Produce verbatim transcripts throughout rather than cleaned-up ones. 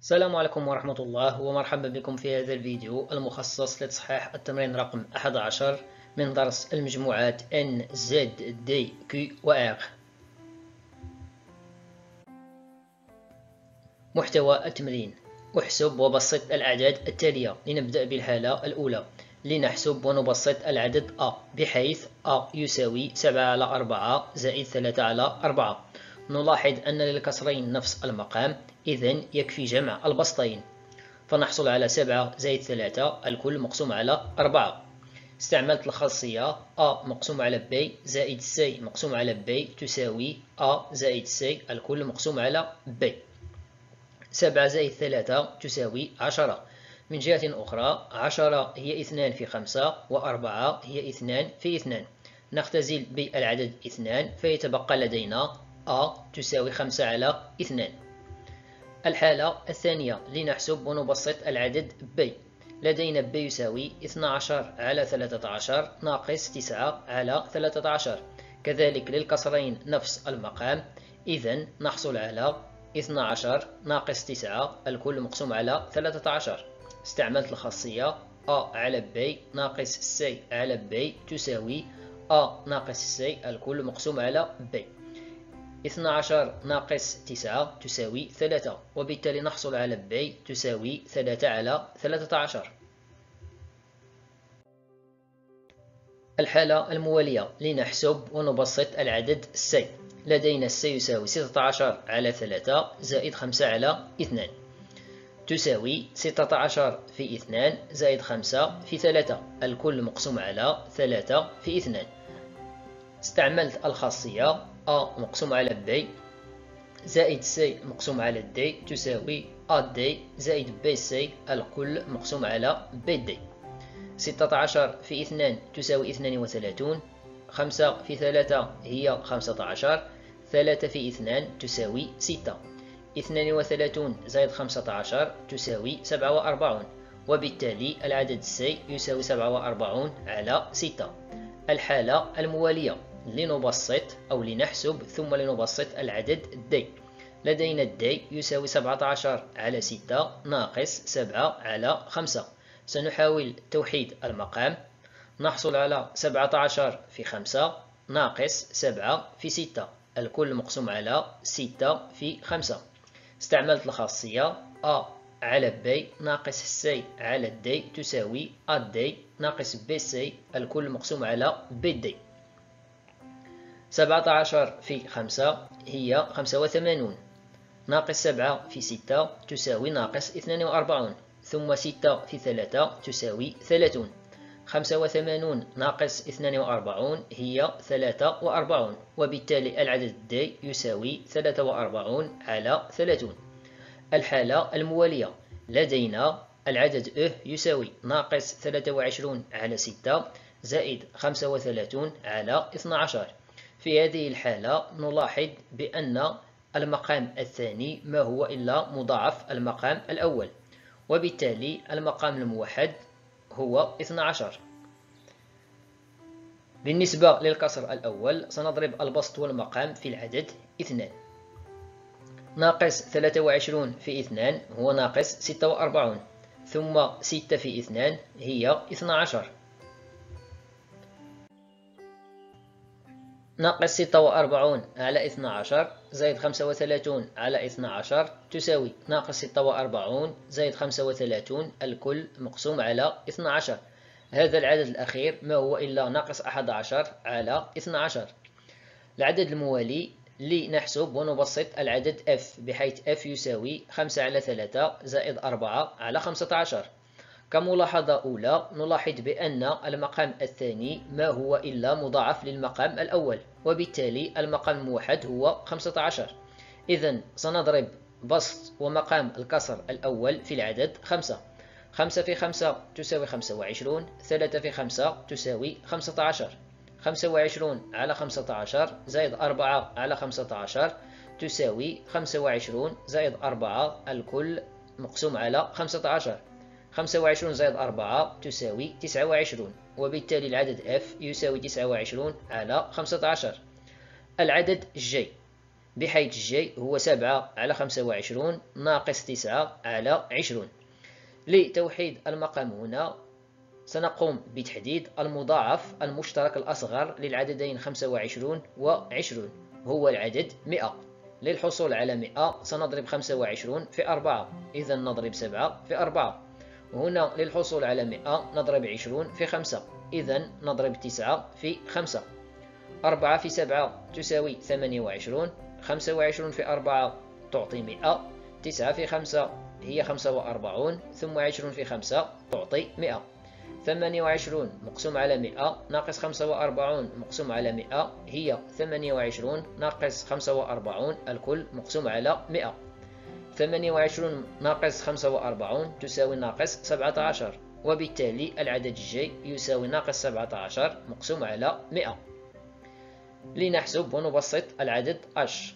السلام عليكم ورحمة الله ومرحبا بكم في هذا الفيديو المخصص لتصحيح التمرين رقم أحد عشر من درس المجموعات N, Z, D, Q و R. محتوى التمرين: احسب وبسط الأعداد التالية. لنبدأ بالحالة الأولى. لنحسب ونبسط العدد A بحيث A يساوي سبعة على أربعة زائد ثلاثة على أربعة. نلاحظ أن للكسرين نفس المقام، إذن يكفي جمع البسطين، فنحصل على سبعة زائد ثلاثة الكل مقسوم على أربعة. استعملت الخاصية A مقسوم على B زائد C مقسوم على B تساوي A زائد C الكل مقسوم على B. سبعة زائد ثلاثة تساوي عشرة. من جهة أخرى عشرة هي اثنان في خمسة وأربعة هي اثنان في اثنان. نختزل بالعدد اثنان فيتبقى لدينا A تساوي خمسة على اثنان. الحالة الثانية. لنحسب ونبسط العدد B. لدينا B يساوي اثنا عشر على ثلاثة عشر ناقص تسعة على ثلاثة عشر. كذلك للكسرين نفس المقام، إذن نحصل على اثنا عشر ناقص تسعة الكل مقسوم على ثلاثة عشر. استعملت الخاصية A على B ناقص C على B تساوي A ناقص C الكل مقسوم على B. اثنا عشر ناقص تسعة تساوي ثلاثة، وبالتالي نحصل على B تساوي ثلاثة على ثلاثة عشر. الحالة الموالية. لنحسب ونبسط العدد C. لدينا C يساوي ستة عشر على ثلاثة زائد خمسة على اثنان تساوي ستة عشر في اثنان زائد خمسة في ثلاثة الكل مقسوم على ثلاثة في اثنان. استعملت الخاصية A مقسوم على B زائد C مقسوم على D تساوي A D زائد B C الكل مقسوم على B D. ستة عشر في اثنان تساوي اثنان وثلاثون. خمسة في ثلاثة هي خمسة عشر. ثلاثة في اثنان تساوي ستة. اثنان وثلاثون زائد خمسة عشر تساوي سبعة وأربعون، وبالتالي العدد C يساوي سبعة وأربعون على ستة. الحالة الموالية. لنبسط أو لنحسب ثم لنبسط العدد D. لدينا D يساوي سبعة عشر على ستة ناقص سبعة على خمسة. سنحاول توحيد المقام. نحصل على سبعة عشر في خمسة ناقص سبعة في ستة الكل مقسوم على ستة في خمسة. استعملت الخاصية A على B ناقص C على D تساوي A D ناقص B C الكل مقسوم على B D. سبعة عشر في خمسة هي خمسة وثمانون ناقص سبعة في ستة تساوي ناقص اثنان وأربعون، ثم ستة في ثلاثة تساوي ثلاثون. خمسة وثمانون ناقص اثنان وأربعون هي ثلاثة وأربعون، وبالتالي العدد D يساوي ثلاثة وأربعون على ثلاثون. الحالة الموالية. لدينا العدد E يساوي ناقص ثلاثة وعشرون على ستة زائد خمسة وثلاثون على اثنا عشر. في هذه الحالة نلاحظ بأن المقام الثاني ما هو إلا مضاعف المقام الأول، وبالتالي المقام الموحد هو اثنا عشر. بالنسبة للكسر الأول سنضرب البسط والمقام في العدد اثنان. ناقص ثلاثة وعشرون في اثنان هو ناقص ستة وأربعون، ثم ستة في اثنان هي اثنا عشر. ناقص ستة وأربعون على اثنا عشر زائد خمسة وثلاثون على اثنا عشر تساوي ناقص ستة وأربعون زائد خمسة وثلاثون الكل مقسوم على اثنا عشر. هذا العدد الأخير ما هو إلا ناقص أحد عشر على اثنا عشر. العدد الموالي. لنحسب ونبسط العدد F بحيث F يساوي خمسة على ثلاثة زائد أربعة على خمسة عشر. كملاحظة أولى نلاحظ بأن المقام الثاني ما هو إلا مضاعف للمقام الأول، وبالتالي المقام الموحد هو خمسة عشر. إذن سنضرب بسط ومقام الكسر الأول في العدد خمسة. خمسة في خمسة تساوي خمسة وعشرون. ثلاثة في خمسة تساوي خمسة عشر. خمسة وعشرون على خمسة عشر زائد أربعة على خمسة عشر تساوي خمسة وعشرون زائد أربعة الكل مقسوم على خمسة عشر. خمسة وعشرون زائد أربعة تساوي تسعة وعشرون، وبالتالي العدد F يساوي تسعة وعشرون على خمسة عشر. العدد J. بحيث جي هو سبعة على خمسة وعشرون ناقص تسعة على عشرون. لتوحيد المقام هنا سنقوم بتحديد المضاعف المشترك الأصغر للعددين خمسة وعشرون و عشرون، هو العدد مئة. للحصول على مئة سنضرب خمسة وعشرون في أربعة، إذا نضرب سبعة في أربعة. وهنا للحصول على مئة نضرب عشرون في خمسة، إذا نضرب تسعة في خمسة. أربعة في سبعة تساوي ثمانية وعشرون، خمسة وعشرون في أربعة تعطي مئة، تسعة في خمسة هي خمسة وأربعون، ثم عشرون في خمسة تعطي مئة. ثمانية وعشرون مقسوم على مئة ناقص خمسة وأربعون مقسوم على مئة هي ثمانية وعشرون ناقص خمسة وأربعون الكل مقسوم على مئة. ثمانية وعشرون ناقص خمسة وأربعون تساوي ناقص سبعة عشر، وبالتالي العدد جي يساوي ناقص سبعة عشر مقسوم على مئة. لنحسب ونبسط العدد H.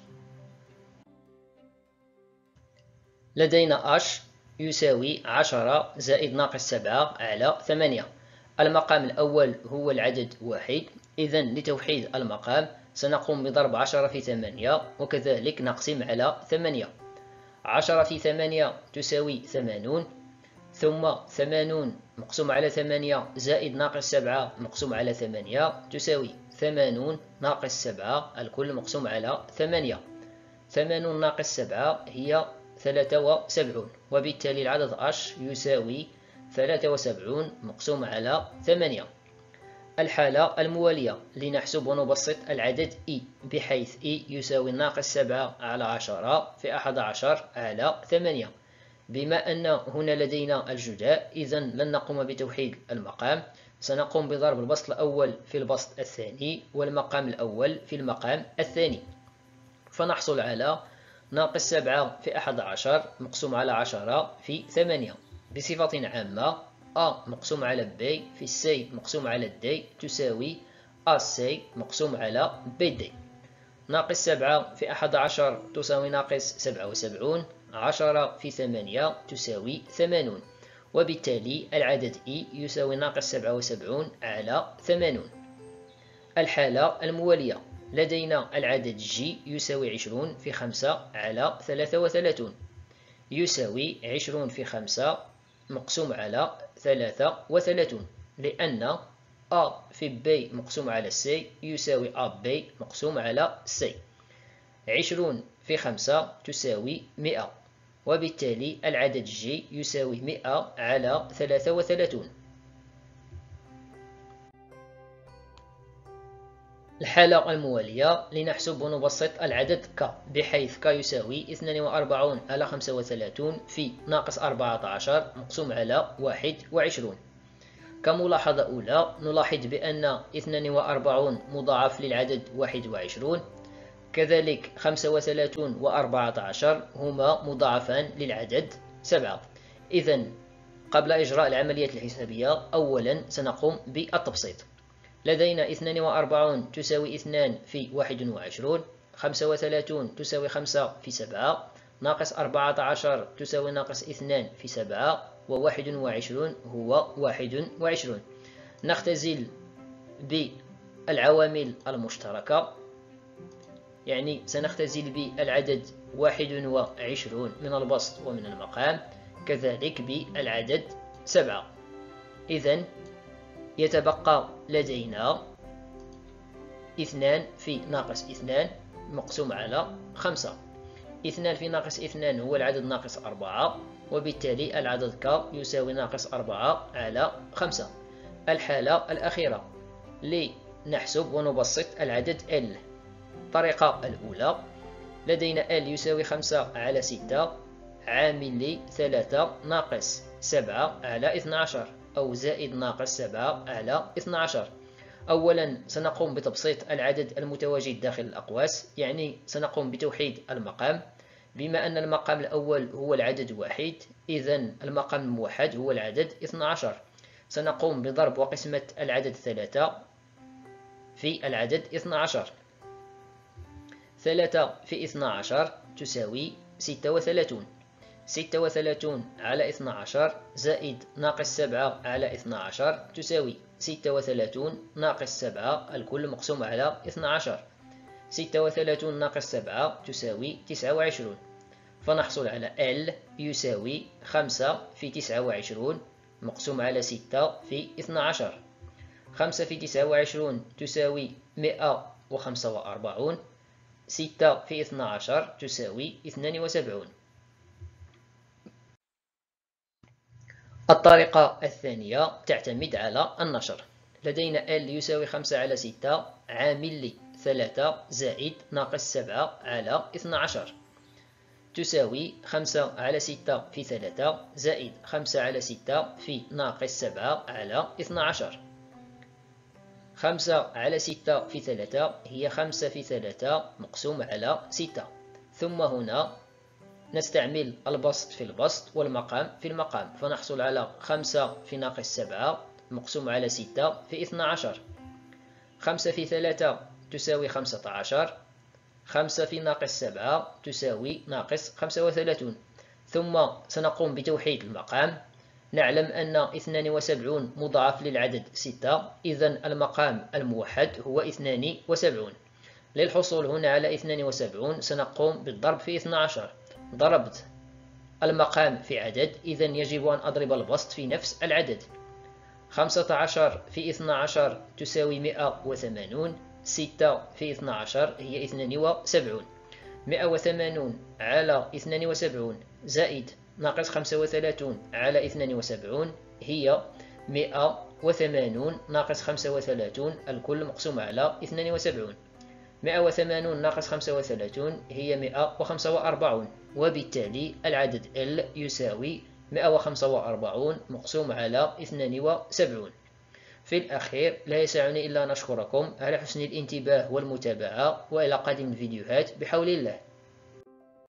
لدينا H يساوي عشرة زائد ناقص سبعة على ثمانية. المقام الأول هو العدد واحد، إذا لتوحيد المقام سنقوم بضرب عشرة في ثمانية وكذلك نقسم على ثمانية. عشرة في ثمانية تساوي ثمانون، ثم ثمانون مقسوم على ثمانية زائد ناقص سبعة مقسوم على ثمانية تساوي ثمانون ناقص سبعة الكل مقسوم على ثمانية. ثمانون ناقص سبعة هي ثلاثة وسبعون، وبالتالي العدد H يساوي ثلاثة وسبعون مقسوم على ثمانية. الحالة الموالية لنحسب ونبسط العدد E، بحيث E يساوي ناقص سبعة على عشرة في أحد عشر على ثمانية. بما أن هنا لدينا الجداء إذا لن نقوم بتوحيد المقام، سنقوم بضرب البسط الأول في البسط الثاني والمقام الأول في المقام الثاني، فنحصل على ناقص سبعة في أحد عشر مقسوم على عشرة في ثمانية. بصفة عامة A مقسوم على B في C مقسوم على D تساوي A C مقسوم على B D. ناقص سبعة في أحد عشر تساوي ناقص سبعة وسبعون، عشرة في ثمانية تساوي ثمانون، وبالتالي العدد E يساوي ناقص سبعة وسبعون على ثمانون. الحالة الموالية لدينا العدد G يساوي عشرون في خمسة على ثلاثة وثلاثون، يساوي عشرون في خمسة مقسوم على ثلاثة وثلاثون، لأن A في B مقسوم على C يساوي A B مقسوم على C. عشرون في خمسة تساوي مئة، وبالتالي العدد G يساوي مئة على ثلاثة وثلاثون. الحالة الموالية لنحسب ونبسط العدد K، بحيث K يساوي اثنان وأربعون على خمسة وثلاثون في ناقص أربعة عشر مقسوم على واحد وعشرون. كملاحظة أولى نلاحظ بأن اثنان وأربعون مضاعف للعدد واحد وعشرون، كذلك خمسة وثلاثون وأربعة عشر هما مضاعفان للعدد سبعة. إذا قبل إجراء العمليات الحسابية أولا سنقوم بالتبسيط. لدينا اثنان وأربعون تساوي اثنان في واحد وعشرون، خمسة وثلاثون تساوي خمسة في سبعة، ناقص أربعة عشر تساوي ناقص اثنان في سبعة، وواحد وعشرون هو واحد وعشرون. نختزل بالعوامل المشتركة، يعني سنختزل بالعدد واحد وعشرون من البسط ومن المقام، كذلك بالعدد سبعة. إذن يتبقى لدينا اثنان في ناقص اثنان مقسوم على خمسة. اثنان في ناقص اثنان هو العدد ناقص أربعة، وبالتالي العدد ك يساوي ناقص أربعة على خمسة. الحالة الأخيرة لنحسب ونبسط العدد L. الطريقة الأولى لدينا L يساوي خمسة على ستة عامل لي ثلاثة ناقص سبعة على اثنى عشر، أو زائد ناقص سبعة على اثنى عشر. أولا سنقوم بتبسيط العدد المتواجد داخل الأقواس، يعني سنقوم بتوحيد المقام. بما أن المقام الأول هو العدد واحد، إذن المقام الموحد هو العدد اثنى عشر. سنقوم بضرب وقسمة العدد ثلاثة في العدد اثنى عشر. ثلاثة في اثنى عشر تساوي ستة وثلاثون. ستة وثلاثون على اثنى عشر زائد ناقص سبعة على اثنى عشر تساوي ستة وثلاثون ناقص سبعة الكل مقسوم على اثنى عشر. ستة وثلاثون ناقص سبعة تساوي تسعة وعشرون، فنحصل على L يساوي خمسة في تسعة وعشرون مقسوم على ستة في اثنى عشر. خمسة في تسعة وعشرون تساوي مئة وخمسة وأربعون، ستة في اثنى عشر تساوي اثنان وسبعون. الطريقة الثانية تعتمد على النشر. لدينا L يساوي خمسة على ستة عامل لي ثلاثة زائد ناقص سبعة على اثنى عشر تساوي خمسة على ستة في ثلاثة زائد خمسة على ستة في ناقص سبعة على اثنى عشر. خمسة على ستة في ثلاثة هي خمسة في ثلاثة مقسوم على ستة، ثم هنا نستعمل البسط في البسط والمقام في المقام، فنحصل على خمسة في ناقص سبعة مقسوم على ستة في اثنى عشر. خمسة في ثلاثة تساوي خمسة عشر، خمسة في ناقص سبعة تساوي ناقص خمسة وثلاثون. ثم سنقوم بتوحيد المقام. نعلم أن اثنان وسبعون مضاعف للعدد ستة، إذن المقام الموحد هو اثنان وسبعون. للحصول هنا على اثنان وسبعون سنقوم بالضرب في اثنى عشر. ضربت المقام في عدد، إذن يجب أن أضرب البسط في نفس العدد. خمسة عشر في اثنى عشر تساوي مئة وثمانون، ستة في اثنى عشر هي اثنان وسبعون. مئة وثمانون على اثنان وسبعون زائد ناقص خمسة وثلاثون على اثنان وسبعون هي مئة وثمانون ناقص خمسة وثلاثون الكل مقسوم على اثنان وسبعون. مئة وثمانون ناقص خمسة وثلاثون هي مئة وخمسة وأربعون، وبالتالي العدد L يساوي مئة وخمسة وأربعون مقسوم على اثنان وسبعون. في الأخير لا يسعني إلا أن أشكركم على حسن الانتباه والمتابعة، وإلى قادم الفيديوهات بحول الله.